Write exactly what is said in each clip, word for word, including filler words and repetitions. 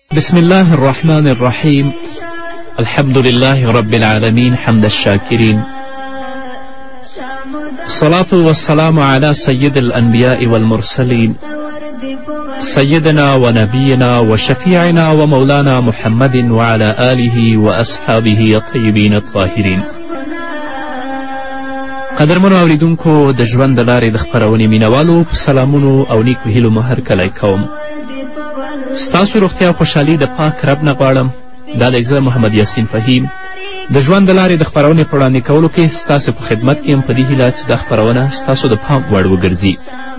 بسم الله الرحمن الرحيم. الحمد لله رب العالمين حمد الشاكرين، الصلاة والسلام على سيد الأنبياء والمرسلين سيدنا ونبينا وشفيعنا ومولانا محمد وعلى آله وأصحابه الطيبين الطاهرين. قدرمنو اوریدونکو د ژوند د لارې د خپرونې مینوالو په سلامونو او نیکو هیلو مو هرکلی کوم. ستاسو روغتیا او خوشحالي د پاک رب نه غواړم. دا دی زه محمد یاسین فهیم د ژوند د لارې د خپرونې په وړاندې کولو کې ستاسو په خدمت کې یم، په دې هیله چې دا خپرونه ستاسو د پام وړ وګرځي.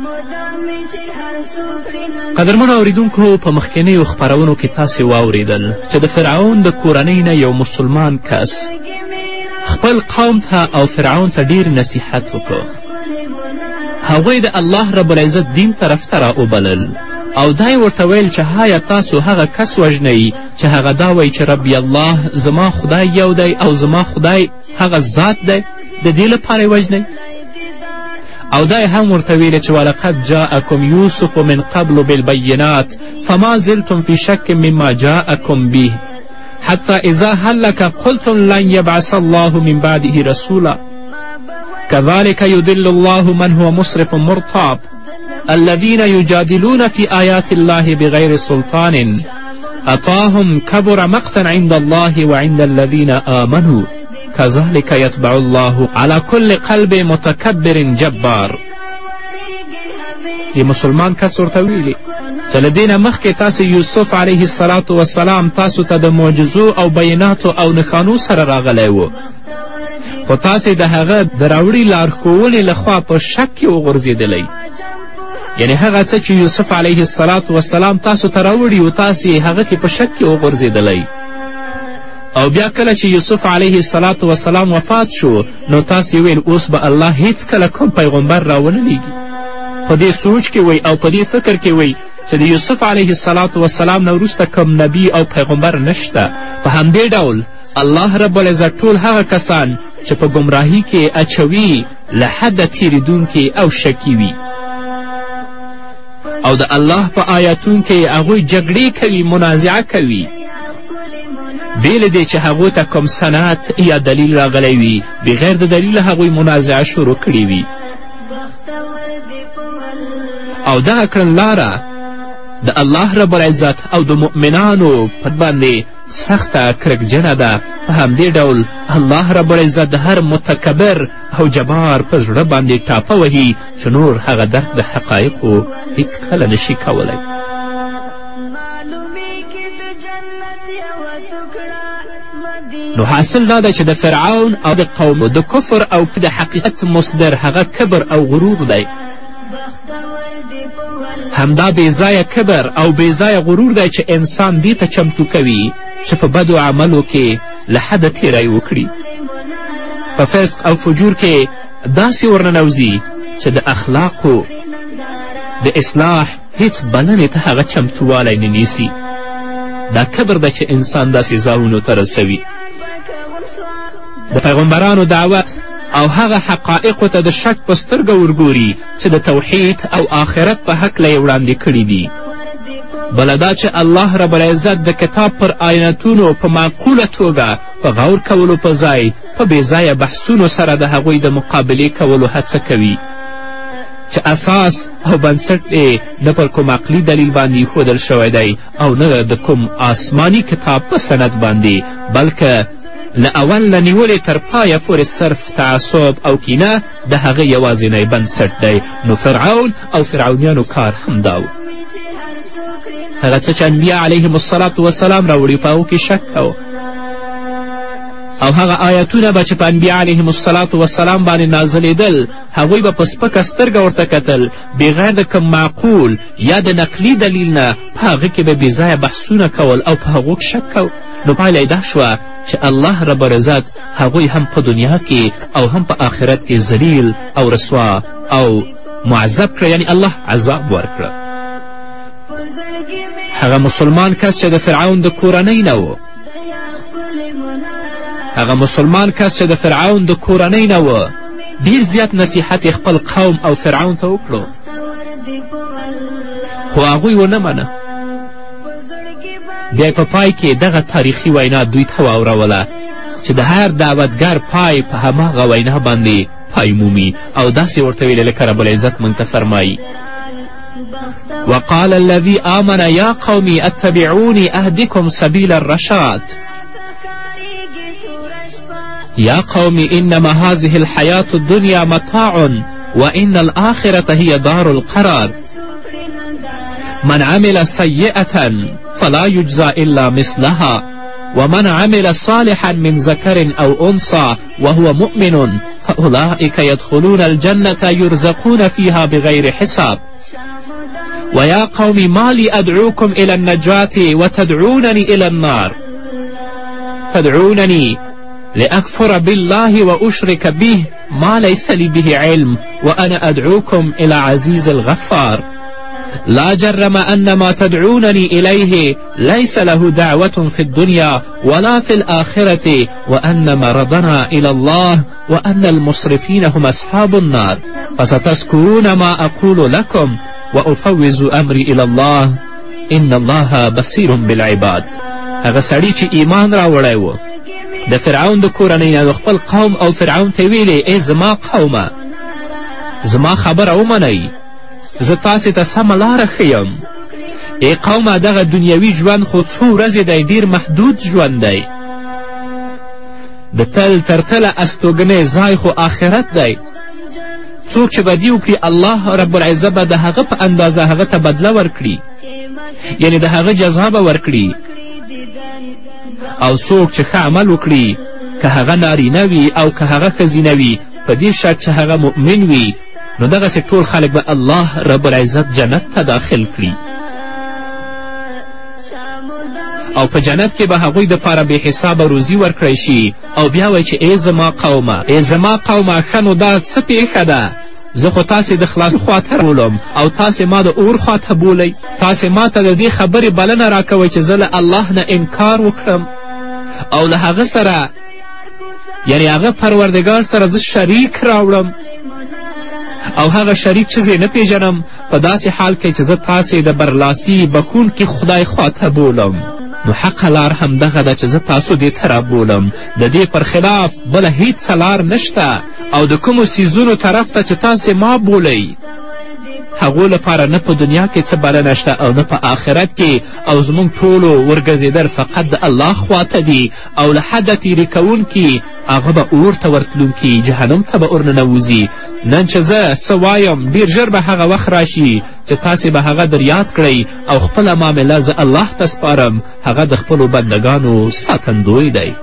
قدرمنو اوریدونکو، په مخکینیو خپرونو کې تاسې واوریدل چې د فرعون د کورنۍ نه یو مسلمان کس خپل قوم ته او فرعون ته ډیر نصیحت وکړ. هغوی د الله رب العزت دین طرف ته راوبلل او دا یې ورته ویل چې هایا تاسو هغه کس وژنئ چې هغه دا وایي چې ربی الله زما خدای یو دی او زما خدای هغه ذات دی، د دې لپاره یې وژنئ. او دا یې هم ورته ویلې چې ولقد جاءکم یوسف من قبل بالبینات فما زلتم فی شک مما جاءکم به حتی اذا هلک قلتم لن یبعث الله من بعده رسولا كذلك يضل الله من هو مسرف مرتاب الذين يجادلون في آيات الله بغير سلطان أتاهم كبر مقتا عند الله وعند الذين آمنوا كذلك يتبع الله على كل قلب متكبر جبار. دی مسلمان کس ورته ویلي چې له دې نه مخکې تاسې یوسف علیه السلام وسلام تاسو ته د معجزو او بیناتو او نښانو سره راغلی و، خو تاسې د هغه د راوړي لارښوونې لخوا په شک کې وغورځېدلی. یعنی هغه څه چې یوسف علیه السلام وسلام تاسو ته راوړي و تاسې هغه کې په شک کې وغورځېدلی. او بیا کله چې یوسف علیه السلام وسلام وفات شو نو تاسې ویل اوس به الله هیڅکله کوم پیغمبر راونه لیږي. په دې سوچ کې وی او په دې فکر کې وی چې د یوسف علیه السلام وسلام نه وروسته کوم نبی او پیغمبر نشته. په همدې ډول الله رب العزت ټول هغه کسان چې په ګمراهي کې اچوي له حده تیریدونکي او شکي وي او د الله په آیاتونو کې هغوی جګړې کوي، منازعه کوي، بې له دې چې هغو ته کوم سند یا دلیل راغلی وي، بغیر د دلیل هغوی منازعه شروع کړې وي. او دغه کړنلاره د الله رب العزت او د مؤمنانو په باندې سخته کرکجنه ده. په همدې ډول الله رب العزت د هر متکبر او جبار په زړه باندې ټاپه وهي چې نور هغه درک د حقایقو هیڅکله نشي کولی. نو حاصل دا ده چې د فرعون او د قوم د کفر او د حقیقت مصدر هغه کبر او غرور دی. همدا بېځایه کبر او بېځایه غرور دی چې انسان دې ته چمتو کوي چې په بدو عملو کې له حده تیری وکړي، په فسق او فجور کې داسې ورننوځي چې د اخلاقو د اصلاح هیڅ بلنې ته هغه چمتووالی نه نیسي. دا کبر ده چې انسان داسې ځایونو ته رسوي. د پیغمبرانو دعوت او هغه حقایقو ته د شک په سترګه ورګوري چې د توحید او آخرت په هکله یې وړاندې کړي دي. بله دا چې الله رب العزت د کتاب پر آیتونو په معقوله توګه په غور کولو په ځای په بېځایه بحثونو سره د هغوی د مقابلې کولو هڅه کوي چې اساس او بنسټ یې نه پر کوم عقلي دلیل باندې ایښودل شوی دی او نه د کوم آسماني کتاب په سند باندې، بلکې له اول نه نیولې تر پایه پورې صرف تعصب او کینه د هغه یوازینی بنسټ دی. نو فرعون او فرعونیانو کار همدا و. هغه څه چې انبیا علیهم الصلاة وسلام راوړي په هغو کې شک کوه او هغه آیتونه به چې په انبیا علیهم الصلاة وسلام باندې نازلېدل هغوی به په سپکه سترګه ورته کتل، بغیر د کوم معقول یا د نقلي دلیل نه په هغه کې به بېځایه بحثونه کول او په هغو کې شک کو. نو پایله یې دا شوه چې الله رب العزت هغوی هم په دنیا کې او هم په آخرت کې ذلیل او رسوا او معذب کړه، یعنی الله عذاب ورکړه. هغه مسلمان کس چې د فرعون د کورنۍ نه و هغه مسلمان کس چې د فرعون د کورنۍ نه و ډېر زیات نصیحت یې خپل قوم او فرعون ته وکړو، خو هغوی ونه منه. بیا په پای کې دغه تاریخي وینا دوی ته واوروله چې د هر دعوتګر پای په هماغه وینا باندې پای مومي او داسې ورته ویلې لکه رب العزت موږ ته فرمایي وقال الذي آمن يا قوم اتبعوني أهدكم سبيل الرشاد يا قوم إنما هذه الحياة الدنيا متاع وإن الآخرة هي دار القرار من عمل سيئة فلا يجزى إلا مثلها ومن عمل صالحا من ذكر أو أنثى وهو مؤمن فأولئك يدخلون الجنة يرزقون فيها بغير حساب ويا قوم ما لي أدعوكم إلى النجاة وتدعونني إلى النار تدعونني لأكفر بالله وأشرك به ما ليس لي به علم وأنا أدعوكم إلى عزيز الغفار لا جرم أن ما تدعونني إليه ليس له دعوة في الدنيا ولا في الآخرة وأن مرضنا إلى الله وأن المسرفين هم أصحاب النار فستذكرون ما أقول لكم وأفوز أمري إلى الله إن الله بصير بالعباد. هغه سړي چې ایمان راوړی و د فرعون د کورنۍ نه د خپل قوم او فرعون ته ویلې ای زما قومه زما خبره ومنئ زه تاسې ته سمه لاره ښیم ای قومه دغه دنیوي ژوند خو څو ورځې دی ډیر محدود ژوند دی د تل تر تله استوګنې ځای خو آخرت دی څوک چې بدي وکړي الله رب العزه به د هغه په اندازه هغه ته بدله ورکړي یعنی د هغه جزا به ورکړي او څوک چې ښه عمل وکړي که هغه نارینه وي او که هغه ښځینه وي په دې شرط چې هغه مؤمن وي نو دغسې ټول خلک به الله رب العزت جنت ته داخل کړي او په جنت کې به هغوی دپاره بې حسابه روزي ورکړی شي او بیا وایي چې ای زما قومه ای زما قومه ښه نو دا څه پیښه ده زه خو تاسې د خلاص خواته بولم او تاسې ما د اور خواته بولئ تاسې ما ته د دې خبرې بلنه راکوئ چې زه له الله نه انکار وکړم او له هغه سره یعنی هغه پروردګار سره زه شریک راوړم او هغه شریک چې زه نه پیژنم په داسې حال کې چې زه تاسې د برلاسي بخونکي خدای خواته بولم نو حقه لار همدغه ده چې زه تاسو دې ته رابولم د دې پر خلاف بله هیڅ لار نشته او د کومو څیزونو طرف ته چې تاسې ما بولئ هغو لپاره نه په دنیا کې څه بلنه شته او نه په آخرت کې او زموږ ټولو ورګرځېدل فقط د الله خواته دي او له حده تیرې کوونکي هغه به اور ته ورتلونکي جهنم ته به ورننوځي نن چې زه څه وایم ډېر ژر به هغه وخت راشي چې تاسې به هغه در یاد کړئ او خپله معامله زه الله ته سپارم هغه د خپلو بندګانو ساتندوی دی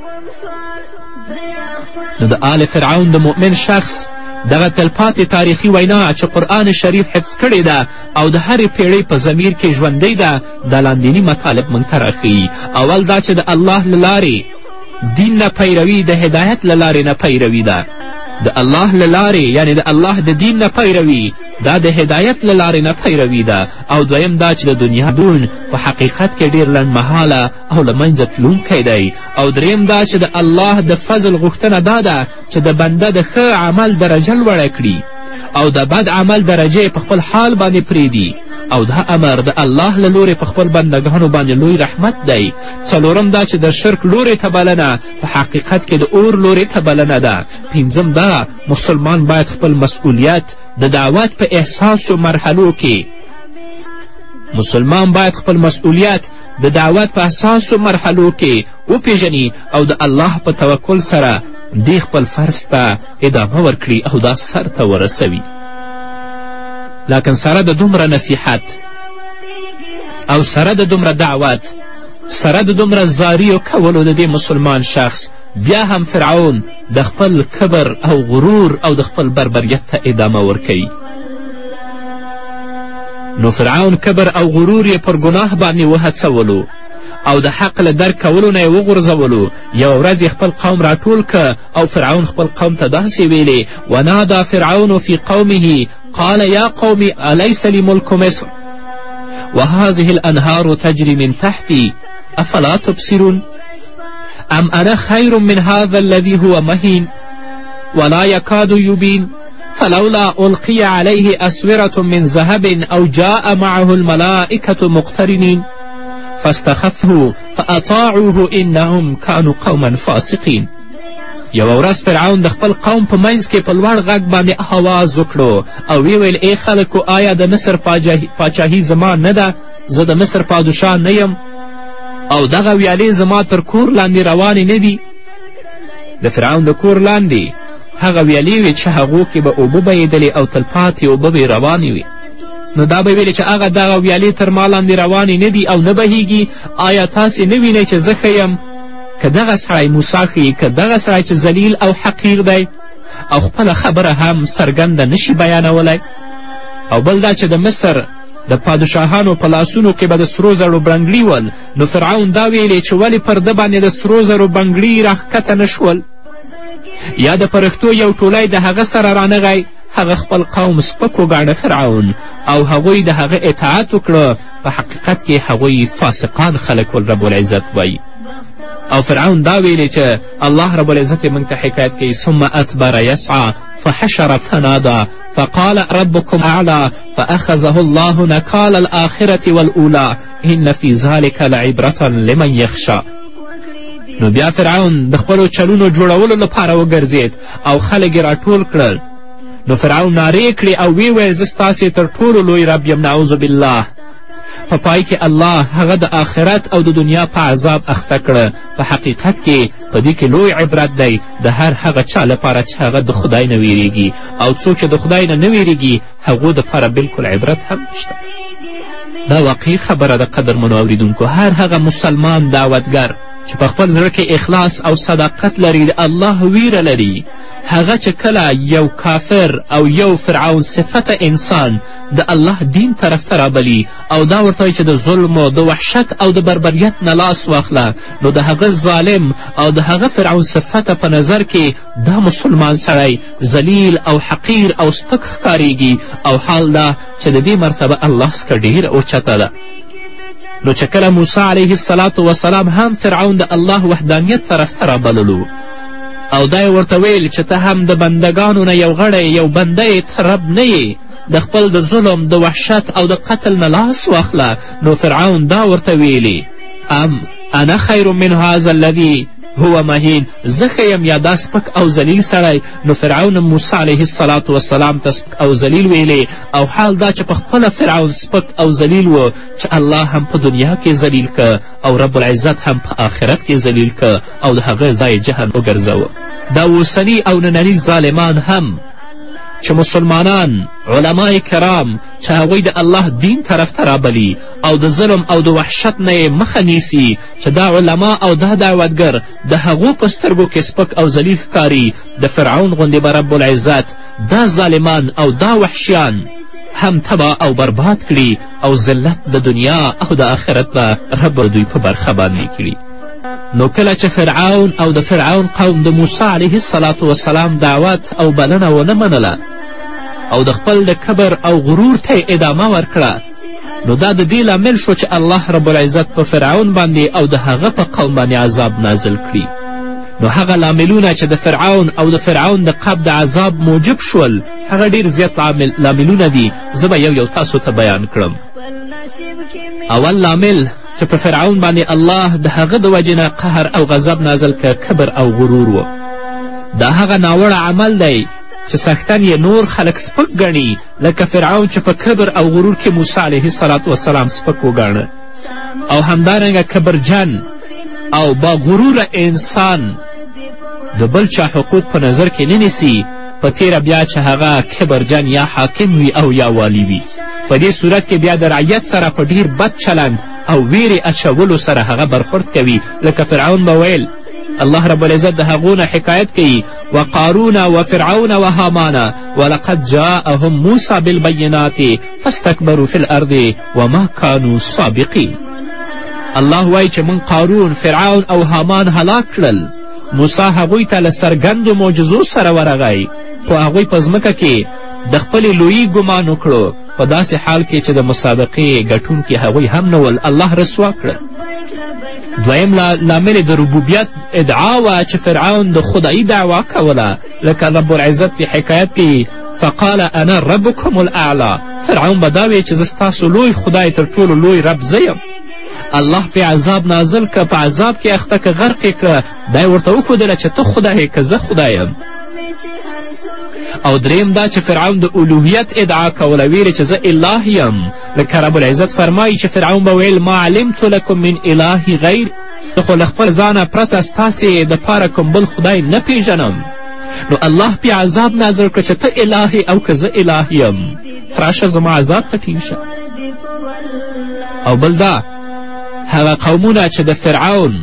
نو د آل فرعون د مؤمن شخص دغه تلپاتې تاریخي وینا چې قرآن شریف حفظ کړې ده او د هرې پیړۍ په ضمیر کې ژوندی ده دا لاندیني مطالب موږ ته راښیي اول دا چې د الله له لارې دین نه پیروي د هدایت له لارې نه پیروي ده د الله له لارې یعنی د الله د دین نه پیروي دا د هدایت له لارې نه پیروي ده او دویم دا چې د دنیا دون په حقیقت کې ډېر لنډمهاله او له منځه تلونکی دی او دریم دا چې د الله د فضل غوښتنه دا ده چې د بنده د ښه عمل درجه لوړه کړي او د بد عمل درجه په خپل حال باندې پرېږدي او دا امر د الله له لورې په خپل بندګانو باندې لوی رحمت دی څلورم دا چې د شرک لورې ته بلنه په حقیقت کې د اور لورې ته بلنه ده پنځم دا مسلمان باید خپل مسئولیت د دعوت په احساسو مرحلو کې مسلمان باید خپل مسئولیت د دعوت په اساسو مرحلو کې وپیژني او د الله په توکل سره دې خپل فرض ته ادامه ورکړي او دا سر ته ورسوي لکن سره د دومره نصیحت او سره د دومره دعوت سره د دومره زاریو کولو د دې مسلمان شخص بیا هم فرعون د خپل کبر او غرور او د خپل بربریت ته ادامه ورکوي نو فرعون کبر او غرور یې پر ګناه باندې وهڅولو او د حق له درک کولو نه یې وغورځولو یوه ورځ یې خپل قوم راټول که او فرعون خپل قوم ته داسې ویلې ونادا فرعون فی قومه قال يا قوم أليس لي ملك مصر وهذه الأنهار تجري من تحتي أفلا تبصرون أم أنا خير من هذا الذي هو مهين ولا يكاد يبين فلولا ألقي عليه أسورة من ذهب أو جاء معه الملائكة مقترنين فاستخفه فاطاعوه انهم كانوا قوما فاسقین. یوه ورځ فرعون د خپل قوم په منځ کې په لوړ غږ باندې آواز وکړو او ویې ویل ای خلکو آیا د مصر پاچاهي زما نه ده؟ زه د مصر پادشاه نه یم او دغه ویالې زما تر کور لاندې روانې نه دي. د فرعون د کور لاندې هغه ویالې وې چې هغو کې به اوبه بهیدلې او تلپاتې اوبه به روانې وي. نو دا به ویلې چې هغه دغه ویالې تر ما لاندې روانې نه دي او نه بهیږي. آیا تاسې نه وینئ چې زه ښه یم؟ که دغه سړی موسی ښیي، که دغه سړی چې ذلیل او حقیر دی او خپله خبره هم څرګنده نشي بیانولی. او بل دا چې د مصر د پادشاهانو په لاسونو کې به د سرو زرو بنګړي ول، نو فرعون دا ویلې چې ولې پر ده باندې د سرو زرو بنګړي راښکته نه شول. یا د فرښتو یو ټولی د هغه سره رانغی. هغه خپل قوم سپک وګاڼه فرعون او هغوی د هغه اطاعت وکړه. په حقیقت کې هغوی فاسقان خلک ول رب العزت وایي. او فرعون دا ویلې چې الله رب العزت یې موږ ته حکایت کوي ثم ادبر یسعى فحشر فنادى فقال ربكم اعلى فاخذه الله نكال الاخرة والاولى ان في ذلك لعبرة لمن يخشى. نو بیا فرعون د خپلو چلونو جوړولو لپاره وګرځېد او خلک یې راټول کړل. نو فرعون نارې کړې او ویې ویل زه ستاسې تر ټولو لوی رب یم نعوذ بالله. په پای کې الله هغه د آخرت او د دنیا په عذاب اخته کړه. په حقیقت کې په دې کې لوی عبرت دی د هر هغه چا لپاره چې هغه د خدای نه ویریږي، او څوک چې د خدای نه نه ویریږي هغو دپاره بلکل عبرت هم نشته. دا واقعي خبره د قدرمنو اوریدونکو. هر هغه مسلمان دعوتګر چې په خپل زړه کې اخلاص او صداقت لري، د الله ویره لري، هغه چې کله یو کافر او یو فرعون صفته انسان د الله دین طرف ته رابلي او دا ورته وایي چې د ظلم و د وحشت او د بربریت نه لاس واخله، نو د هغه ظالم او د هغه فرعون صفته په نظر کې دا مسلمان سړی ذلیل او حقیر او سپک ښکاریږي. او حال دا چې د دې مرتبه الله څخه ډېر اوچته ده. نو چې کله موسی علیه السلام وسلام هم فرعون د الله وحدانیت طرف ته رابللو او دا یې ورته ویل چې ته هم د بندګانو نه یو غړی یو بنده یې ته رب نه یې، د خپل د ظلم د وحشت او د قتل نه لاس واخله. نو فرعون دا ورته ویلي ام انا خیر من هذا الذي هو مهین، زه ښه یم یا دا سپک او ذلیل سړی. نو فرعون موسی علیه السلام وسلام ته سپک او ذلیل ویلې، او حال دا چې په خپله فرعون سپک او ذلیل و چې الله هم په دنیا کې ذلیل که او رب العزت هم په آخرت کې ذلیل که او د هغه ځای جهل وګرځوه. دا اوسني او ننني ظالمان هم چې مسلمانان علمای کرام چې هغوی د الله دین طرف ته رابلي او د ظلم او د وحشت نه یې مخه نیسي، چې دا علما او دا دعوتګر د هغو په سترګو کې سپک او ذلیل ښکاري، د فرعون غوندې به رب العزت دا ظالمان او دا وحشیان هم تبا او برباد کړي او ذلت د دنیا او د آخرت به رب دوی په برخه باندې کړي. نو کله چې فرعون او د فرعون قوم د موسی علیه السلام وسلام دعوت او بلنه ونه منله او د خپل د کبر او غرور ته ادامه ورکړه، نو دا د دې لامل شو چې الله رب العزت په فرعون باندې او د هغه په قوم باندې عذاب نازل کړي. نو هغه لاملونه چې د فرعون او د فرعون د قب د عذاب موجب شول هغه ډېر زیات لاملونه دي. زه به یو یو تاسو ته بیان کړم. اول لامل چې په فرعون باندې الله د هغه د وجې نه قهر او غضب نازل که کبر او غرور و. دا هغه ناوړه عمل دی چې سختن یې نور خلک سپک ګڼي، لکه فرعون چې په کبر او غرور کې موسی علیه السلام وسلام سپک وګاڼه، او همدارنګه کبرجن او با غروره انسان د بل چا حقوق په نظر کې نه نیسي، په تیره بیا چې هغه کبرجن یا حاکم وي او یا والی وي. په دې صورت کې بیا د رعیت سره په ډیر بد چلند او ویرې اچولو سره هغه برخورد کوي، لکه فرعون به ویل. الله رب العزت د هغو نه حکایت کوي وقارون وفرعون وهامان ولقد جاءهم موسی بالبینات فاستکبروا فی الارض وما کانوا سابقین. الله وایي چې من قارون، فرعون او هامان هلاک کړل. موسی هغوی ته له څرګندو معجزو سره ورغی، خو هغوی په ځمکه کې د خپلې لویي ګمان وکړو، په داسې حال کې چې د مسابقې ګټونکي هغوی هم نه ول، الله رسوا کړل. دویم لامل د ربوبیت ادعا وه چې فرعون د خدایي دعوا کوله، لکه رب العزت یې حکایت کوي فقال انا ربکم الاعلی. فرعون به دا وی چې زه ستاسو لوی خدای تر ټولو لوی رب زه یم. الله پې عذاب نازل که په عذاب کې اخته که غرق یې کړه دا یې ورته وښودله چې ته خدای که زه خدای یم. او دریم دا چې فرعون د الوهیت ادعا کوله ویلې چې زه اله یم. لکه رب العزت فرمایي چې فرعون به ویل ما علمت لکم من اله غیر، زه خو له خپل ځانه پرته ستاسې دپاره کوم بل خدای نه پیژنم. نو الله پې عذاب نازل کړه چې ته اله او که زه اله یم، راشه زما عذاب ته ټینګ شه. او بل دا هغه قومونه چې د فرعون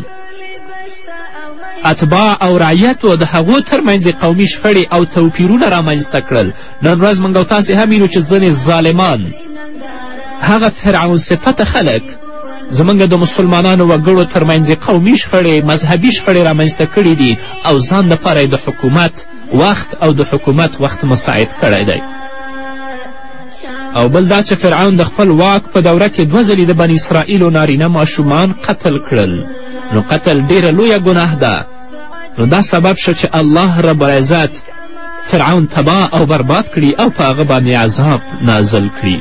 اتباع او رعیت و د هغو ترمنځ قومي شخړې او توپیرونه رامنځته کړل. نن ورځ موږ او تاسې هم وینو چې ځینې ظالمان هغه فرعون صفته خلک زموږ د مسلمانانو وګړو ترمنځ قومي شخړې مذهبي شخړې رامنځته کړي دي او ځان دپاره یې د حکومت وخت او د حکومت وخت مساعد کړی دی. او بل دا چې فرعون د خپل واک په دوره کې دوه ځلې د بني اسرائیلو نارینه ماشومان قتل کړل. نو قتل ډیره لویه ګناه ده. نو دا سبب شو چې الله رب العزت فرعون تباه او برباد کړي او په هغه باندې عذاب نازل کړي.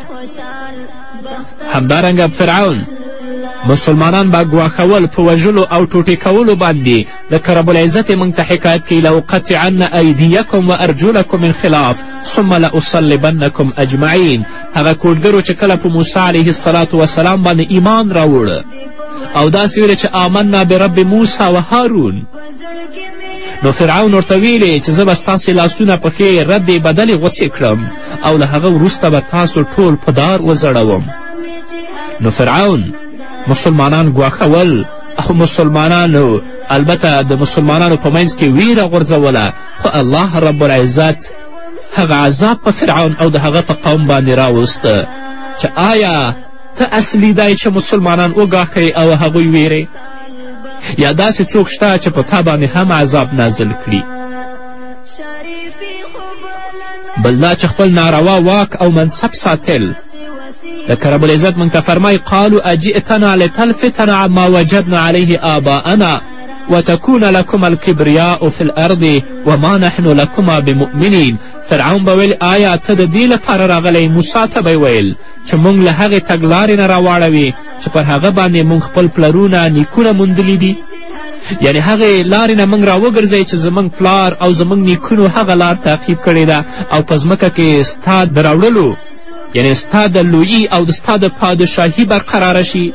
همدارنګه فرعون مسلمانان به ګواښول په وژلو او ټوټې کولو باندې. لکه رب العزت یې موږ ته حکایت کوي لأقطعن ایدیکم وارجلکم من خلاف ثم لأصلبنکم اجمعین. هغه کوډګرو چې کله په موسی علیه الصلاة وسلام باندې ایمان راوړه او داسې ویلې چې آمنا برب موسی و هارون، نو فرعون ورته ویلې چې زه به ستاسې لاسونه پښې ردې بدلې غوڅې کړم او له هغه وروسته به تاسو ټول په دار وزړوم. نو فرعون مسلمانان ګواښول او مسلمانانو البته د مسلمانانو په منځ کې ویره غورځوله، خو الله رب العزت هغه عذاب په فرعون او د هغه په قوم باندې راوسته چې آیا ته اصلي دی چې مسلمانان وګاښئ او هغوی ویرئ، یا داسې څوک شته چې په تا باندې هم عذاب نازل کړي. بل دا چې خپل ناروا واک او منصب ساتل. لکه رب العزت موږ ته فرمایي قالوا اجئتنا لتلفتنا عما وجدنا علیه آباءنا وتكون لكم الكبریاء في الارض وما نحن لكما بمؤمنین. فرعون به ویل آیا ته د دې لپاره راغلی موسی ته به ویل چې موږ له هغې تګلارې نه راواړوي چې پر هغه باندې موږ خپل پلرونه نیکونه موندلي دي، یعنې هغې لارې نه موږ راوګرځئ چې زموږ پلار او زموږ نیکونو هغه لار تعقیب کړې ده او په ځمکه کې ستا د راوړلو یعنې ستا د لویي او د ستا د پادشاهي برقراره شي.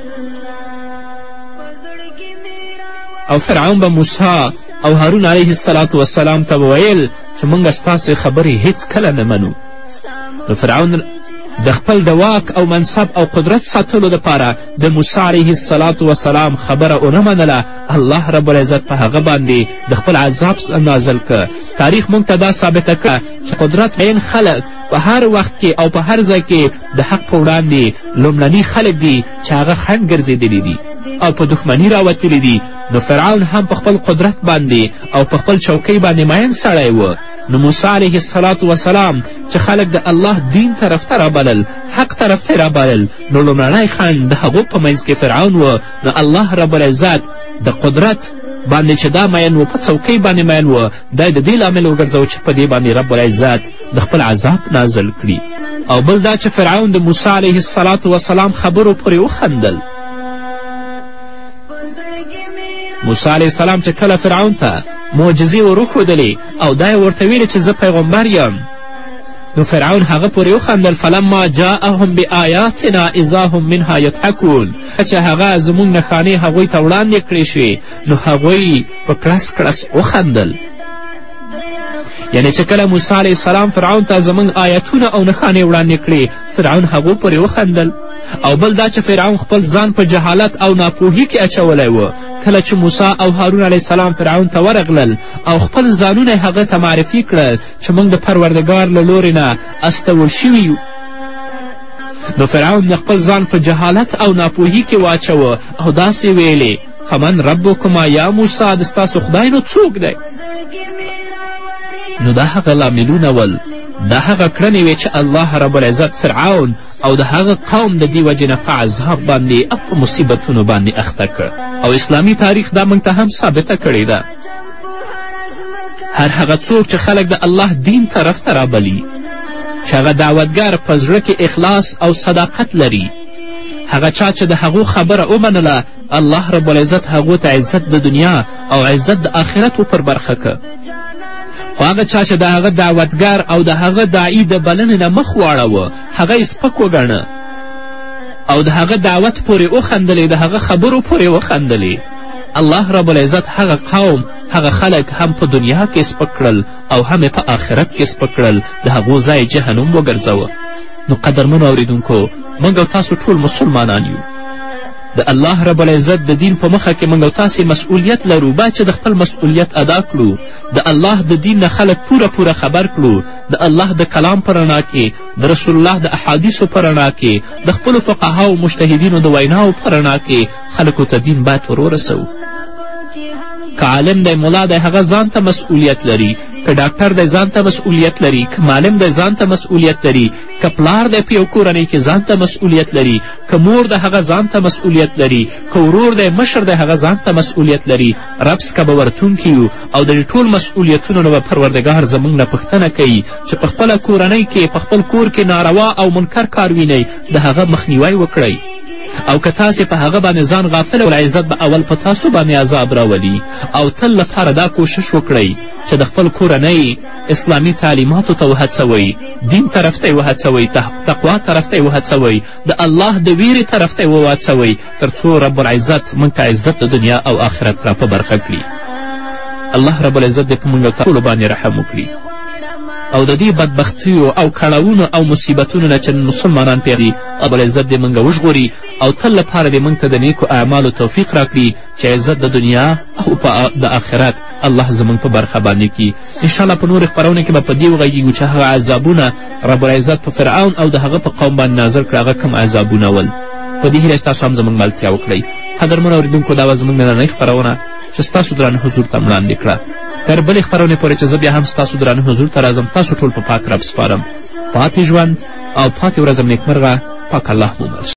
او فرعون به موسی او هارون علیه السلام وسلام ته به ویل چې موږ ستاسې خبرې هیڅ کله نه منو. نو فرعون د خپل د واک او منصب او قدرت ساتلو دپاره د موسی علیه السلام وسلام خبره ونه منله. الله رب العزت په هغه باندې د خپل عذاب نازل که. تاریخ موږ ته دا ثابته که چې قدرت عین خلق په هر وخت کې او په هر ځای کې د حق په وړاندې لومړني خلک دي چې هغه خنډ ګرځېدلي دي او په دښمني راوتلي دي. نو فرعون هم په خپل قدرت باندې او په خپل چوکۍ باندې مین سړی و. نو موسی علیه السلام وسلام چې خلک د الله دین طرف ته رابلل، حق طرف ته رابلل، نو لومړنی خنډ د هغو په منځ کې فرعون و. نو الله رب العزت د قدرت باندې چې دا مین و په چوکۍ باندې مین و دا یې د دې لامل وګرځو چې په دې باندې رب العزت د خپل عذاب نازل کړي. او بل دا چې فرعون د موسی علیه السلام وسلام خبرو پورې وخندل. موسی علیه السلام چې کله فرعون ته معجزې ورښودلې او دا یې ورته ویلې چې زه پیغمبر یم، نو فرعون هغه پورې وخندل. فلما جاءهم بآیاتنا اذا هم منها یضحکون. چې هغه زموږ نښانې هغوی ته وړاندې کړې شوې نو هغوی په کړس کړس وخندل. یعنې چې کله موسی علیه السلام فرعون ته زموږ آیتونه او نښانې وړاندې کړې فرعون هغو پورې وخندل. او بل دا چې فرعون خپل ځان په جهالت او ناپوهي کې اچولی و. کله چې موسی او هارون علیه السلام فرعون ته ورغلل او خپل ځانونه یې هغه ته معرفي کړل چې موږ د پروردګار له لورې نه استول شوي یو، نو فرعون د خپل ځان په جهالت او ناپوهي کې واچوه او داسې ویلې فمن ربکما یا موسی د ستاسو خدای نو څوک دی؟ نو دا هغه لاملونه ول، دا هغه کړنې وې چې الله رب العزت فرعون او د هغه قوم د دې وجې نه په عذاب باندې او په مصیبتونو باندې اخته کړ. او اسلامي تاریخ دا موږ ته هم ثابته کړې ده هر هغه څوک چې خلک د الله دین طرف ته رابلي، چې هغه دعوتګر په زړه کې اخلاص او صداقت لري هغه چا چې د هغو خبره ومنله الله رب العزت هغو ته عزت د دنیا او عزت د آخرت پر برخه که. خو هغه چا چې د هغه دعوتګر او د هغه داعي د بلنې نه مخ واړوه هغه یې سپک وګڼه او د هغه دعوت پورې وخندلې، د هغه خبرو پورې وخندلې، الله رب العزت هغه قوم هغه خلک هم په دنیا کې سپک کړل او هم په آخرت کې سپک کړل، د هغو ځای جهنم وګرځوه. نو قدرمنو اوریدونکو، موږ او تاسو ټول مسلمانان یو. د الله رب العزت د دین په مخه کې موږ او تاسې مسؤلیت لرو، باید چې د خپل مسؤلیت ادا کړو، د الله د دین نه خلک پوره پوره خبر کړو، د الله د کلام په رڼا کې، د رسول الله د احادیثو په رڼا کې، د خپلو فقهاو او مجتهدینو د ویناو په رڼا کې خلکو ته دین باید ور ورسوو. که عالم دی ملا دی هغه ځان ته مسؤلیت لري، که ډاکټر دی ځان ته مسؤلیت لري، که معلم دی ځان ته مسؤلیت لري، که پلار دی په یو کورنۍ کې ځان ته مسؤلیت لري، که مور دی هغه ځان ته مسؤلیت لري، که ورور دی مشر دی هغه ځان ته مسؤلیت لري. رب څخه به ورتونکي یو او د دې ټول مسؤلیتونو نه به پروردګار زموږ نه پوښتنه کوي چې په خپله کورنۍ کې په خپل کور کې ناروا او منکر کار وینئ د هغه مخنیوی وکړئ، او که تاسې په هغه باندې ځان غافل او العزت به اول په تاسو باندې عذاب راولي. او تل لپاره دا کوشش وکړئ چې د خپل کورنۍ اسلامي تعلیماتو ته وهڅوئ، دین طرف ته یې وهڅوئ، تقوا طرف ته یې وهڅوئ، د الله د ویرې طرف ته یې وهڅوئ، تر څو رب العزت موږ ته عزت د دنیا او آخرت را په برخه کړي. الله رب العزت دې په موږ او ټولو باندې رحم وکړي او د دې بدبختیو او کړاوونو او مصیبتونو نه چې مسلمانان پرې دي رب العزت دې موږ وژغوري او تل لپاره دې موږ ته د نیکو اعمالو توفیق راکړي چې عزت د دنیا او په د آخرت الله زموږ په برخه باندې کړي. انشاءالله په نورې خپرونې کې به په دې وغږیږو چې هغه عذابونه رب العزت په فرعون او د هغه په قوم باندې نازل کړه هغه کوم عذابونه ول. په دې هیله چې تاسو هم زموږ ملتیا وکړئ. قدرمنو اورېدونکو، دا وه زموږ نننۍ خپرونه چې ستاسو درانه حضور ته وړاندې کړه. تر بلې خپرونې پورې چې زه بیا هم ستاسو درانه حضور ته راځم، تاسو ټول په پاک رب سپارم. پاتې ژوند او پاتې ورځم نیکمرغه. پاک الله مو